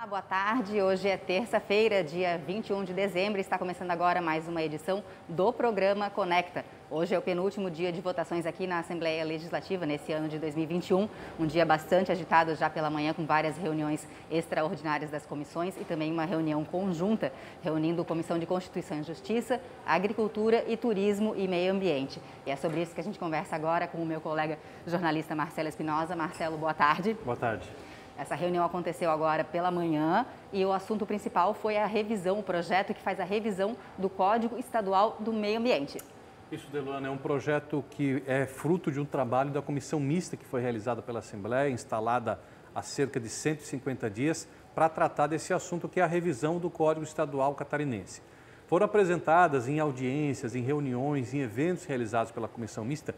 Boa tarde. Hoje é terça-feira, dia 21 de dezembro. Está começando agora mais uma edição do programa Conecta. Hoje é o penúltimo dia de votações aqui na Assembleia Legislativa nesse ano de 2021. Um dia bastante agitado já pela manhã, com várias reuniões extraordinárias das comissões e também uma reunião conjunta, reunindo a Comissão de Constituição e Justiça, Agricultura e Turismo e Meio Ambiente. E é sobre isso que a gente conversa agora com o meu colega jornalista Marcelo Espinosa. Marcelo, boa tarde. Boa tarde. Essa reunião aconteceu agora pela manhã e o assunto principal foi a revisão, o projeto que faz a revisão do Código Estadual do Meio Ambiente. Isso, Deluana, é um projeto que é fruto de um trabalho da comissão mista que foi realizada pela Assembleia, instalada há cerca de 150 dias, para tratar desse assunto que é a revisão do Código Estadual Catarinense. Foram apresentadas em audiências, em reuniões, em eventos realizados pela comissão mista,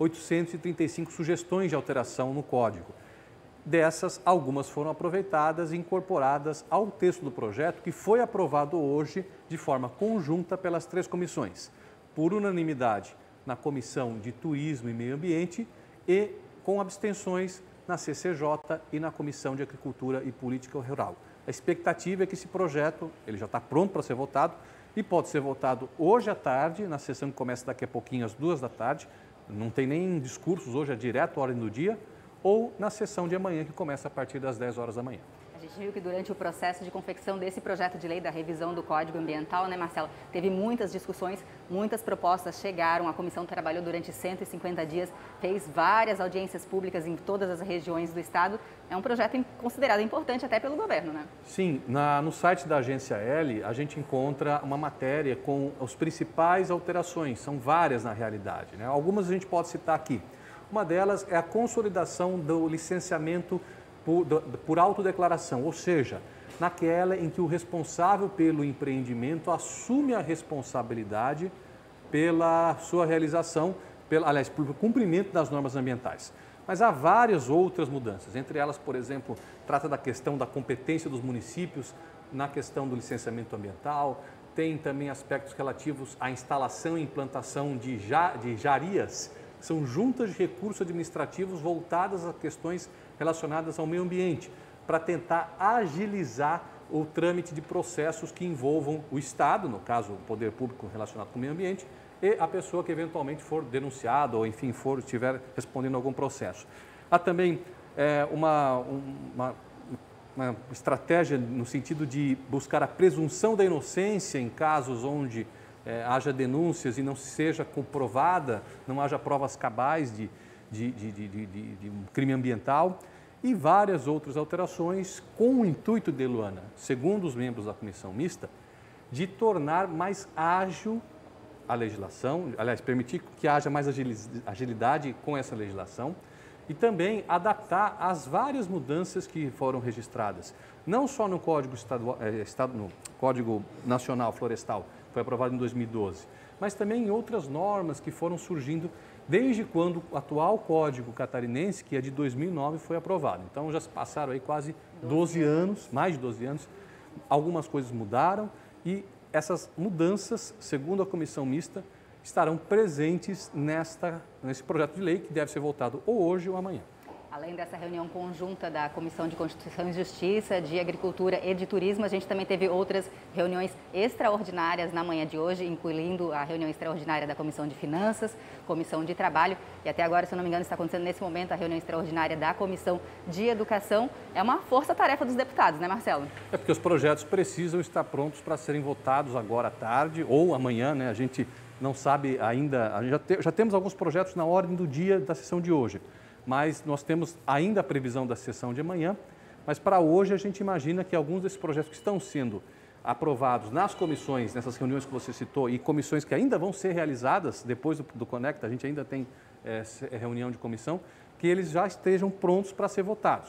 835 sugestões de alteração no Código. Dessas, algumas foram aproveitadas e incorporadas ao texto do projeto, que foi aprovado hoje de forma conjunta pelas três comissões, por unanimidade na Comissão de Turismo e Meio Ambiente e com abstenções na CCJ e na Comissão de Agricultura e Política Rural. A expectativa é que esse projeto ele já está pronto para ser votado e pode ser votado hoje à tarde, na sessão que começa daqui a pouquinho, às 2 da tarde, não tem nem discursos, hoje é direto à ordem do dia, ou na sessão de amanhã, que começa a partir das 10 horas da manhã. A gente viu que durante o processo de confecção desse projeto de lei da revisão do Código Ambiental, né, Marcelo, teve muitas discussões, muitas propostas chegaram, a comissão trabalhou durante 150 dias, fez várias audiências públicas em todas as regiões do estado. É um projeto considerado importante até pelo governo, né? Sim, no site da Agência L, a gente encontra uma matéria com as principais alterações, são várias na realidade, né? Algumas a gente pode citar aqui. Uma delas é a consolidação do licenciamento por autodeclaração, ou seja, naquela em que o responsável pelo empreendimento assume a responsabilidade pela sua realização, pelo cumprimento das normas ambientais. Mas há várias outras mudanças, entre elas, por exemplo, trata da questão da competência dos municípios na questão do licenciamento ambiental, tem também aspectos relativos à instalação e implantação de jarias, são juntas de recursos administrativos voltadas a questões relacionadas ao meio ambiente, para tentar agilizar o trâmite de processos que envolvam o Estado, no caso o poder público relacionado com o meio ambiente, e a pessoa que eventualmente for denunciada ou, enfim, estiver respondendo a algum processo. Há também uma estratégia no sentido de buscar a presunção da inocência em casos onde haja denúncias e não seja comprovada, não haja provas cabais de um crime ambiental e várias outras alterações com o intuito, Luana, segundo os membros da comissão mista, de tornar mais ágil a legislação, aliás, permitir que haja mais agilidade com essa legislação e também adaptar as várias mudanças que foram registradas, não só no Código no Código Nacional Florestal, foi aprovado em 2012, mas também em outras normas que foram surgindo desde quando o atual Código Catarinense, que é de 2009, foi aprovado. Então já se passaram aí quase 12 anos, mais de 12 anos, algumas coisas mudaram e essas mudanças, segundo a comissão mista, estarão presentes nesse projeto de lei que deve ser votado ou hoje ou amanhã. Além dessa reunião conjunta da Comissão de Constituição e Justiça, de Agricultura e de Turismo, a gente também teve outras reuniões extraordinárias na manhã de hoje, incluindo a reunião extraordinária da Comissão de Finanças, Comissão de Trabalho e até agora, se eu não me engano, está acontecendo nesse momento a reunião extraordinária da Comissão de Educação. É uma força-tarefa dos deputados, né, Marcelo? É porque os projetos precisam estar prontos para serem votados agora à tarde ou amanhã, né? A gente não sabe ainda, já temos alguns projetos na ordem do dia da sessão de hoje. Mas nós temos ainda a previsão da sessão de amanhã, mas para hoje a gente imagina que alguns desses projetos que estão sendo aprovados nas comissões, nessas reuniões que você citou, e comissões que ainda vão ser realizadas depois do Conecta, a gente ainda tem reunião de comissão, que eles já estejam prontos para ser votados.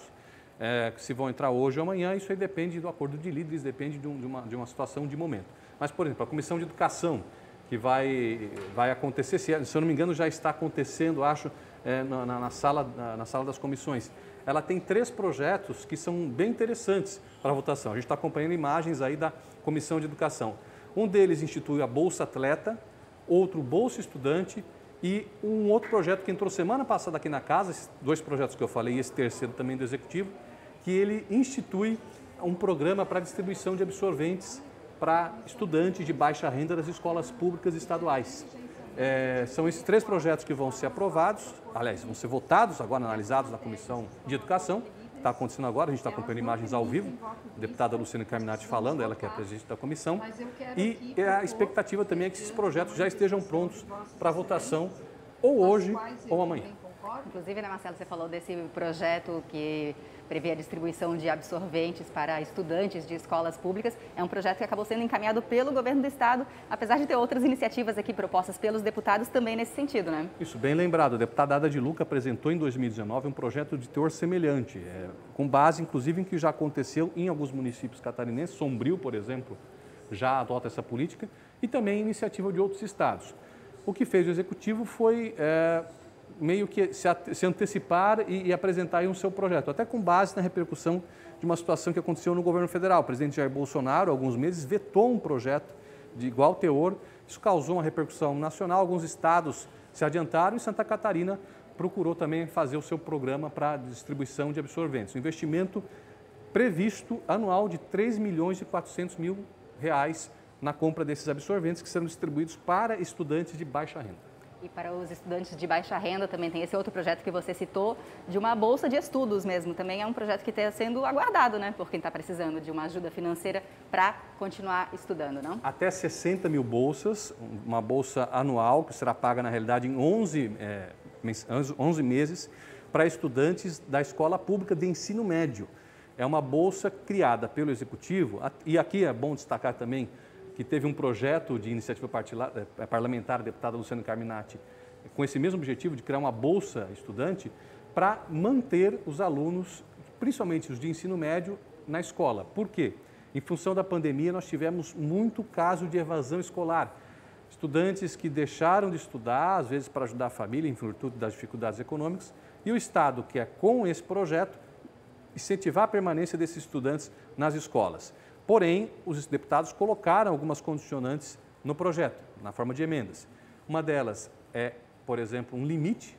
Se vão entrar hoje ou amanhã, isso aí depende do acordo de líderes, depende de uma situação de momento. Mas, por exemplo, a Comissão de Educação, que vai acontecer, se eu não me engano já está acontecendo, acho, na sala das comissões. Ela tem 3 projetos que são bem interessantes para a votação. A gente está acompanhando imagens aí da Comissão de Educação. Um deles institui a Bolsa Atleta, outro Bolsa Estudante e um outro projeto que entrou semana passada aqui na casa, esses 2 projetos que eu falei e esse terceiro também do Executivo, que ele institui um programa para distribuição de absorventes para estudantes de baixa renda das escolas públicas estaduais. São esses 3 projetos que vão ser aprovados, aliás, vão ser votados, agora analisados na Comissão de Educação. Está acontecendo agora, a gente está acompanhando imagens ao vivo, a deputada Luciana Carminati falando, ela que é a presidente da comissão, e a expectativa também é que esses projetos já estejam prontos para votação ou hoje ou amanhã. Inclusive, né, Marcelo, você falou desse projeto que prevê a distribuição de absorventes para estudantes de escolas públicas. É um projeto que acabou sendo encaminhado pelo governo do estado, apesar de ter outras iniciativas aqui propostas pelos deputados também nesse sentido, né? Isso, bem lembrado. A deputada Ada de Luca apresentou em 2019 um projeto de teor semelhante, com base, inclusive, em que já aconteceu em alguns municípios catarinenses. Sombrio, por exemplo, já adota essa política, e também iniciativa de outros estados. O que fez o executivo foi meio que se antecipar e apresentar aí um seu projeto, até com base na repercussão de uma situação que aconteceu no governo federal. O presidente Jair Bolsonaro, há alguns meses, vetou um projeto de igual teor. Isso causou uma repercussão nacional. Alguns estados se adiantaram e Santa Catarina procurou também fazer o seu programa para distribuição de absorventes. Um investimento previsto anual de R$ 3.400.000 na compra desses absorventes que serão distribuídos para estudantes de baixa renda. E para os estudantes de baixa renda também tem esse outro projeto que você citou, de uma bolsa de estudos mesmo. Também é um projeto que está sendo aguardado, né? Por quem está precisando de uma ajuda financeira para continuar estudando, não? Até 60 mil bolsas, uma bolsa anual que será paga na realidade em 11 meses para estudantes da escola pública de ensino médio. É uma bolsa criada pelo Executivo, e aqui é bom destacar também que teve um projeto de iniciativa parlamentar, a deputada Luciana Carminati, com esse mesmo objetivo de criar uma bolsa estudante para manter os alunos, principalmente os de ensino médio, na escola. Por quê? Em função da pandemia, nós tivemos muito caso de evasão escolar. Estudantes que deixaram de estudar, às vezes para ajudar a família, em virtude das dificuldades econômicas, e o Estado quer, com esse projeto, incentivar a permanência desses estudantes nas escolas. Porém, os deputados colocaram algumas condicionantes no projeto, na forma de emendas. Uma delas é, por exemplo, um limite,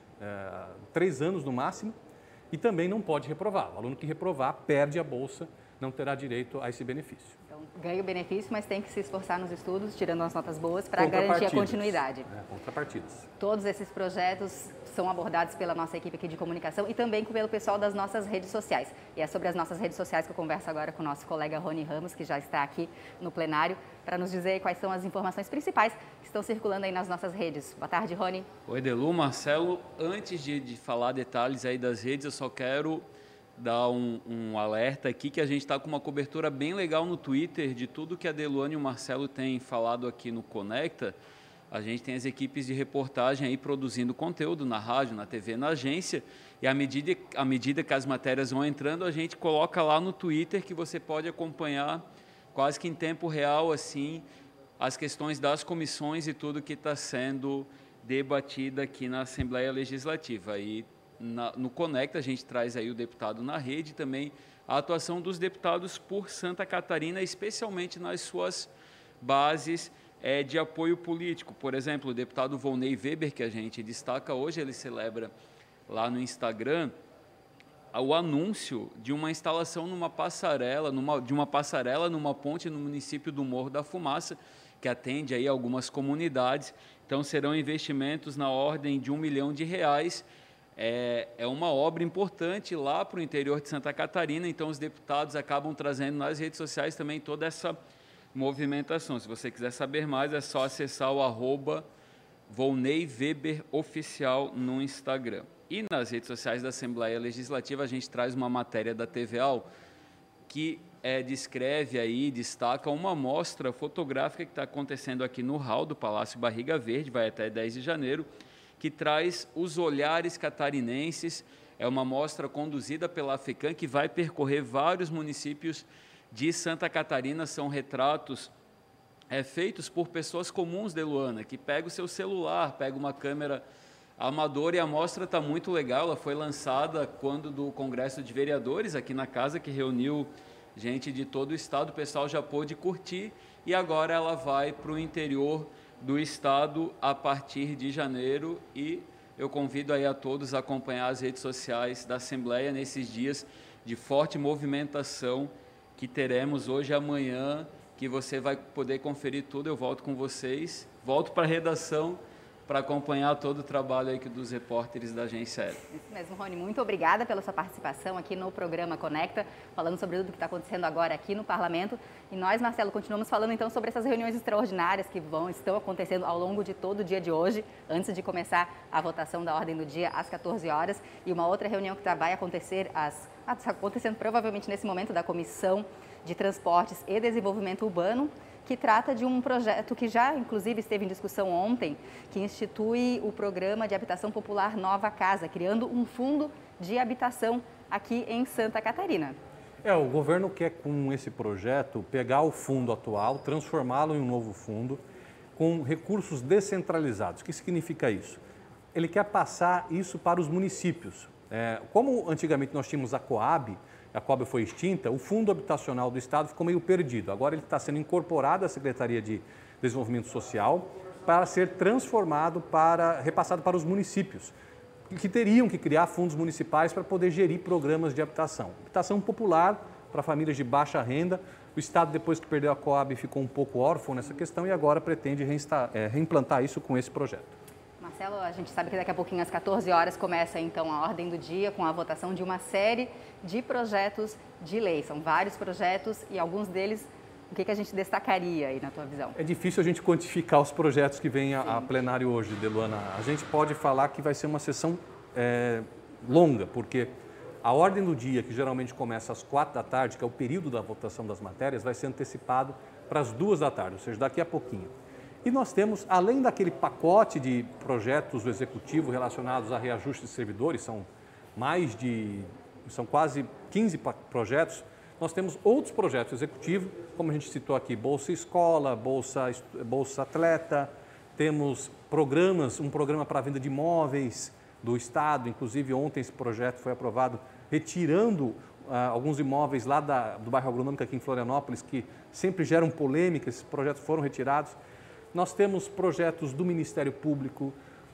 3 anos no máximo, e também não pode reprovar. O aluno que reprovar perde a bolsa, não terá direito a esse benefício. Então, ganha o benefício, mas tem que se esforçar nos estudos, tirando as notas boas, para garantir a continuidade. Contrapartidas. Todos esses projetos são abordados pela nossa equipe aqui de comunicação e também pelo pessoal das nossas redes sociais. E é sobre as nossas redes sociais que eu converso agora com o nosso colega Rony Ramos, que já está aqui no plenário, para nos dizer quais são as informações principais que estão circulando aí nas nossas redes. Boa tarde, Rony. Oi, Delu, Marcelo. Antes de falar detalhes aí das redes, eu só quero dar um alerta aqui que a gente está com uma cobertura bem legal no Twitter de tudo que a Deluane e o Marcelo têm falado aqui no Conecta. A gente tem as equipes de reportagem aí produzindo conteúdo na rádio, na TV, na agência, e à medida que as matérias vão entrando, a gente coloca lá no Twitter que você pode acompanhar quase que em tempo real assim as questões das comissões e tudo que está sendo debatido aqui na Assembleia Legislativa. E no Conecta a gente traz aí o deputado na rede, também a atuação dos deputados por Santa Catarina, especialmente nas suas bases de apoio político. Por exemplo, o deputado Volney Weber, que a gente destaca hoje, ele celebra lá no Instagram o anúncio de uma instalação numa passarela, numa ponte no município do Morro da Fumaça, que atende aí algumas comunidades. Então serão investimentos na ordem de R$1 milhão. É uma obra importante lá para o interior de Santa Catarina, então os deputados acabam trazendo nas redes sociais também toda essa movimentação. Se você quiser saber mais, é só acessar o @VolneyWeberOficial no Instagram. E nas redes sociais da Assembleia Legislativa, a gente traz uma matéria da TVAL que descreve aí, destaca uma mostra fotográfica que está acontecendo aqui no hall do Palácio Barriga Verde, vai até 10 de janeiro, que traz os olhares catarinenses. É uma mostra conduzida pela FECAM, que vai percorrer vários municípios de Santa Catarina. São retratos feitos por pessoas comuns de Luana, que pega o seu celular, pega uma câmera amadora, e a mostra está muito legal. Ela foi lançada quando do Congresso de Vereadores aqui na casa, que reuniu gente de todo o estado. O pessoal já pôde curtir e agora ela vai para o interior do estado a partir de janeiro, e eu convido aí a todos a acompanhar as redes sociais da Assembleia nesses dias de forte movimentação que teremos hoje e amanhã, que você vai poder conferir tudo. Eu volto com vocês, volto para a redação para acompanhar todo o trabalho aí dos repórteres da Agência L. Isso mesmo, Rony. Muito obrigada pela sua participação aqui no programa Conecta, falando sobre tudo que está acontecendo agora aqui no Parlamento. E nós, Marcelo, continuamos falando então sobre essas reuniões extraordinárias que estão acontecendo ao longo de todo o dia de hoje, antes de começar a votação da ordem do dia às 14 horas. E uma outra reunião que vai acontecer, está acontecendo provavelmente nesse momento, da Comissão de Transportes e Desenvolvimento Urbano, que trata de um projeto que já, inclusive, esteve em discussão ontem, que institui o Programa de Habitação Popular Nova Casa, criando um fundo de habitação aqui em Santa Catarina. O governo quer, com esse projeto, pegar o fundo atual, transformá-lo em um novo fundo, com recursos descentralizados. O que significa isso? Ele quer passar isso para os municípios. Como antigamente nós tínhamos a Coab foi extinta, o Fundo Habitacional do Estado ficou meio perdido. Agora ele está sendo incorporado à Secretaria de Desenvolvimento Social para ser repassado para os municípios, que teriam que criar fundos municipais para poder gerir programas de habitação. Habitação popular para famílias de baixa renda. O Estado, depois que perdeu a Coab, ficou um pouco órfão nessa questão e agora pretende reimplantar isso com esse projeto. Marcelo, a gente sabe que daqui a pouquinho, às 14 horas, começa então a ordem do dia com a votação de uma série de projetos de lei. São vários projetos e alguns deles, o que a gente destacaria aí na tua visão? É difícil a gente quantificar os projetos que vêm a plenário hoje, Deluana. A gente pode falar que vai ser uma sessão longa, porque a ordem do dia, que geralmente começa às 4 da tarde, que é o período da votação das matérias, vai ser antecipado para as 2 da tarde, ou seja, daqui a pouquinho. E nós temos, além daquele pacote de projetos do Executivo relacionados a reajuste de servidores, são quase 15 projetos, nós temos outros projetos executivos, como a gente citou aqui, Bolsa Escola, Bolsa Atleta, temos um programa para a venda de imóveis do Estado, inclusive ontem esse projeto foi aprovado, retirando alguns imóveis lá do bairro Agronômico aqui em Florianópolis, que sempre geram polêmica, esses projetos foram retirados. Nós temos projetos do Ministério Público,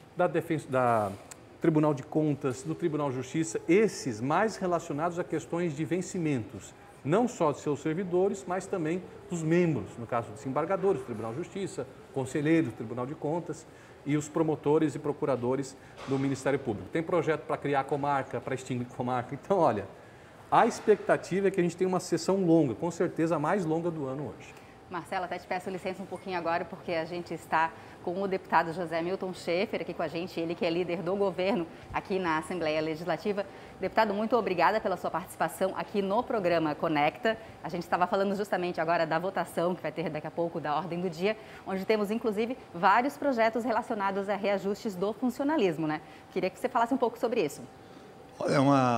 da Tribunal de Contas, do Tribunal de Justiça, esses mais relacionados a questões de vencimentos, não só de seus servidores, mas também dos membros, no caso dos desembargadores do Tribunal de Justiça, conselheiros do Tribunal de Contas e os promotores e procuradores do Ministério Público. Tem projeto para criar comarca, para extinguir comarca. Então, olha, a expectativa é que a gente tenha uma sessão longa, com certeza a mais longa do ano hoje. Marcelo, até te peço licença um pouquinho agora, porque a gente está com o deputado José Milton Schaefer aqui com a gente, ele que é líder do governo aqui na Assembleia Legislativa. Deputado, muito obrigada pela sua participação aqui no programa Conecta. A gente estava falando justamente agora da votação, que vai ter daqui a pouco, da ordem do dia, onde temos, inclusive, vários projetos relacionados a reajustes do funcionalismo, né? Queria que você falasse um pouco sobre isso. Olha,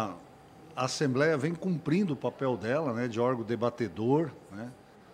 a Assembleia vem cumprindo o papel dela, né, de órgão debatedor, né?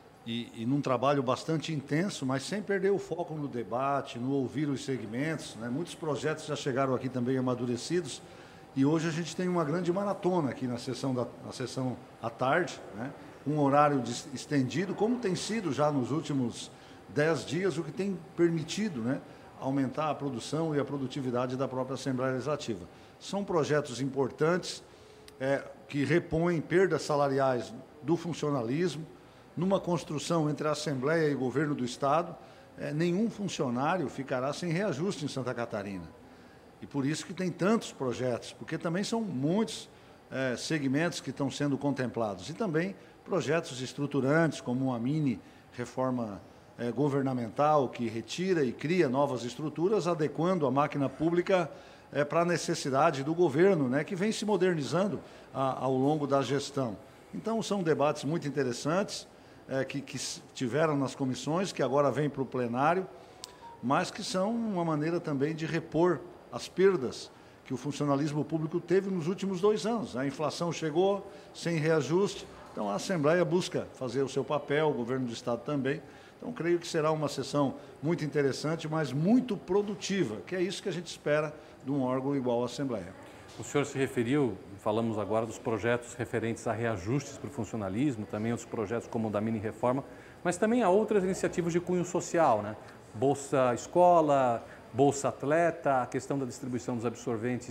E num trabalho bastante intenso, mas sem perder o foco no debate, no ouvir os segmentos, né? Muitos projetos já chegaram aqui também amadurecidos e hoje a gente tem uma grande maratona aqui na sessão à tarde, né? Um horário estendido, como tem sido já nos últimos 10 dias, o que tem permitido, né, aumentar a produção e a produtividade da própria Assembleia Legislativa. São projetos importantes que repõem perdas salariais do funcionalismo, numa construção entre a Assembleia e o Governo do Estado, nenhum funcionário ficará sem reajuste em Santa Catarina. E por isso que tem tantos projetos, porque também são muitos segmentos que estão sendo contemplados. E também projetos estruturantes, como uma mini reforma governamental, que retira e cria novas estruturas, adequando a máquina pública para a necessidade do governo, né, que vem se modernizando ao longo da gestão. Então, são debates muito interessantes, que tiveram nas comissões, que agora vêm para o plenário, mas que são uma maneira também de repor as perdas que o funcionalismo público teve nos últimos 2 anos. A inflação chegou sem reajuste, então a Assembleia busca fazer o seu papel, o Governo do Estado também. Então, creio que será uma sessão muito interessante, mas muito produtiva, que é isso que a gente espera de um órgão igual à Assembleia. O senhor se referiu, falamos agora dos projetos referentes a reajustes para o funcionalismo, também outros projetos como o da mini-reforma, mas também há outras iniciativas de cunho social, né? Bolsa Escola, Bolsa Atleta, a questão da distribuição dos absorventes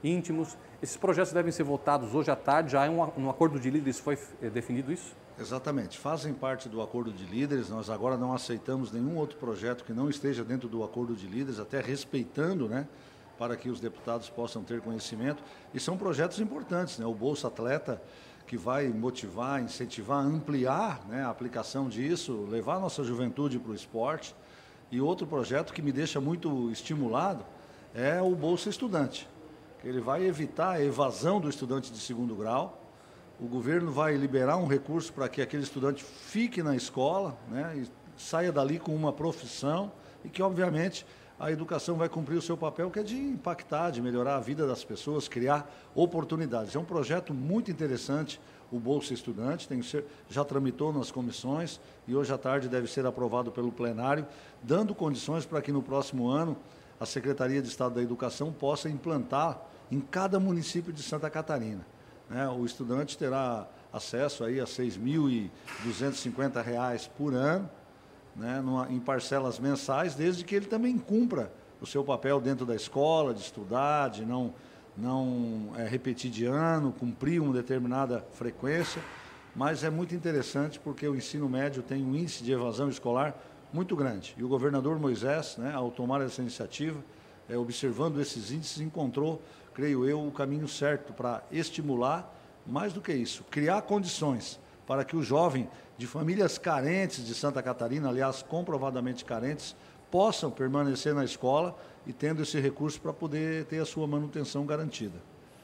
íntimos. Esses projetos devem ser votados hoje à tarde, já no acordo de líderes foi definido isso? Exatamente, fazem parte do acordo de líderes. Nós agora não aceitamos nenhum outro projeto que não esteja dentro do acordo de líderes, até respeitando, né, para que os deputados possam ter conhecimento. E são projetos importantes, né? O Bolsa Atleta, que vai motivar, incentivar, ampliar, né, a aplicação disso, levar a nossa juventude para o esporte. E outro projeto que me deixa muito estimulado é o Bolsa Estudante, que ele vai evitar a evasão do estudante de segundo grau. O governo vai liberar um recurso para que aquele estudante fique na escola, né, e saia dali com uma profissão e que, obviamente, a educação vai cumprir o seu papel, que é de impactar, de melhorar a vida das pessoas, criar oportunidades. É um projeto muito interessante, o Bolsa Estudante, já tramitou nas comissões e hoje à tarde deve ser aprovado pelo plenário, dando condições para que no próximo ano a Secretaria de Estado da Educação possa implantar em cada município de Santa Catarina. O estudante terá acesso aí a R$ 6.250 por ano, né, em parcelas mensais, desde que ele também cumpra o seu papel dentro da escola, de estudar, de não repetir de ano, cumprir uma determinada frequência. Mas é muito interessante porque o ensino médio tem um índice de evasão escolar muito grande. E o governador Moisés, né, ao tomar essa iniciativa, observando esses índices, encontrou, creio eu, o caminho certo para estimular, mais do que isso, criar condições para que o jovem de famílias carentes de Santa Catarina, aliás, comprovadamente carentes, possam permanecer na escola e tendo esse recurso para poder ter a sua manutenção garantida.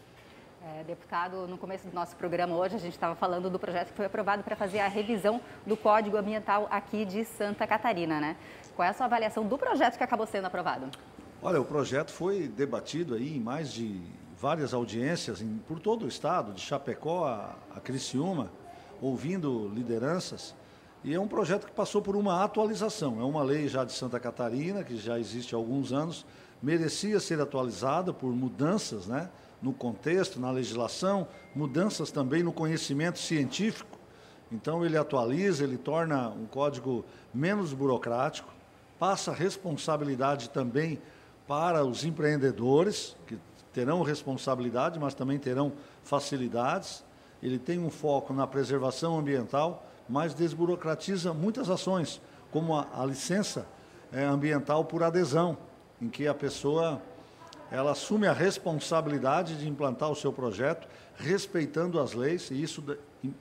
Deputado, no começo do nosso programa hoje, a gente estava falando do projeto que foi aprovado para fazer a revisão do Código Ambiental aqui de Santa Catarina, né? Qual é a sua avaliação do projeto que acabou sendo aprovado? Olha, o projeto foi debatido aí em mais de várias audiências por todo o estado, de Chapecó a Criciúma, ouvindo lideranças, e é um projeto que passou por uma atualização. É uma lei já de Santa Catarina, que já existe há alguns anos, merecia ser atualizada por mudanças, né, no contexto, na legislação, mudanças também no conhecimento científico. Então ele atualiza, ele torna um código menos burocrático, passa responsabilidade também para os empreendedores, que terão responsabilidade, mas também terão facilidades. Ele tem um foco na preservação ambiental, mas desburocratiza muitas ações, como a licença ambiental por adesão, em que a pessoa ela assume a responsabilidade de implantar o seu projeto, respeitando as leis, e isso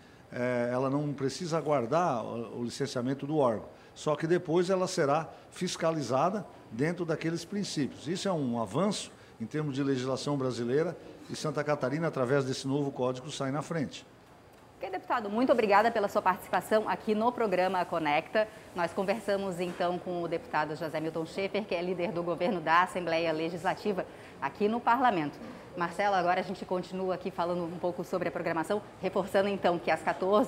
ela não precisa aguardar o licenciamento do órgão, só que depois ela será fiscalizada dentro daqueles princípios. Isso é um avanço em termos de legislação brasileira, e Santa Catarina, através desse novo código, sai na frente. Ok, deputado, muito obrigada pela sua participação aqui no programa Conecta. Nós conversamos então com o deputado José Milton Schaefer, que é líder do governo da Assembleia Legislativa aqui no Parlamento. Marcelo, agora a gente continua aqui falando um pouco sobre a programação, reforçando então que às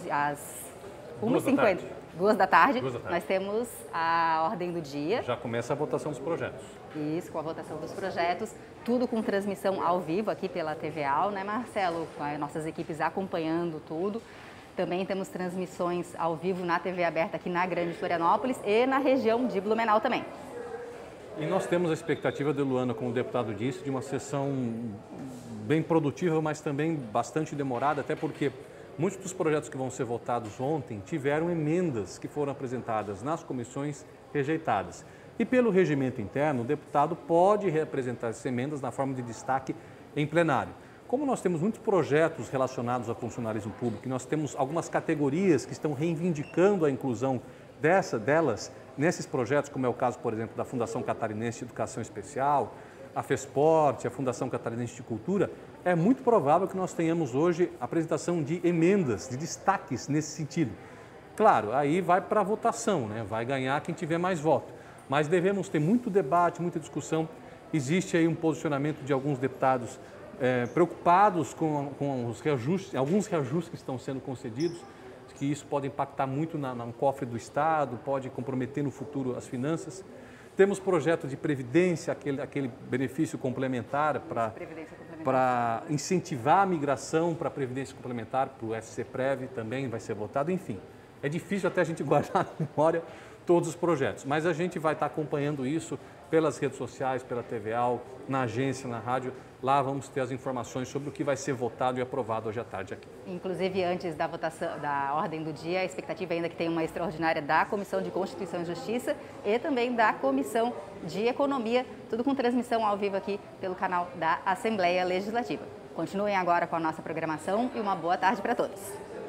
1h50, 2 da tarde, nós temos a ordem do dia. Já começa a votação dos projetos. Isso, com a votação dos projetos, tudo com transmissão ao vivo aqui pela TV AL, né, Marcelo? Com as nossas equipes acompanhando tudo. Também temos transmissões ao vivo na TV aberta aqui na Grande Florianópolis e na região de Blumenau também. E nós temos a expectativa de Luana, como o deputado disse, de uma sessão bem produtiva, mas também bastante demorada, até porque muitos dos projetos que vão ser votados ontem tiveram emendas que foram apresentadas nas comissões rejeitadas. E pelo regimento interno, o deputado pode reapresentar essas emendas na forma de destaque em plenário. Como nós temos muitos projetos relacionados ao funcionalismo público, e nós temos algumas categorias que estão reivindicando a inclusão delas nesses projetos, como é o caso, por exemplo, da Fundação Catarinense de Educação Especial, a FESPORT, a Fundação Catarinense de Cultura, é muito provável que nós tenhamos hoje a apresentação de emendas, de destaques nesse sentido. Claro, aí vai para a votação, né? Vai ganhar quem tiver mais voto. Mas devemos ter muito debate, muita discussão. Existe aí um posicionamento de alguns deputados preocupados com os reajustes, alguns reajustes que estão sendo concedidos, que isso pode impactar muito no cofre do Estado, pode comprometer no futuro as finanças. Temos projeto de previdência, aquele benefício complementar para incentivar a migração para a previdência complementar, para o SCPREV também vai ser votado, enfim. É difícil até a gente guardar na memória todos os projetos. Mas a gente vai estar acompanhando isso pelas redes sociais, pela TVAL, na agência, na rádio. Lá vamos ter as informações sobre o que vai ser votado e aprovado hoje à tarde aqui. Inclusive, antes da votação, da ordem do dia, a expectativa ainda é que tenha uma extraordinária da Comissão de Constituição e Justiça e também da Comissão de Economia, tudo com transmissão ao vivo aqui pelo canal da Assembleia Legislativa. Continuem agora com a nossa programação e uma boa tarde para todos.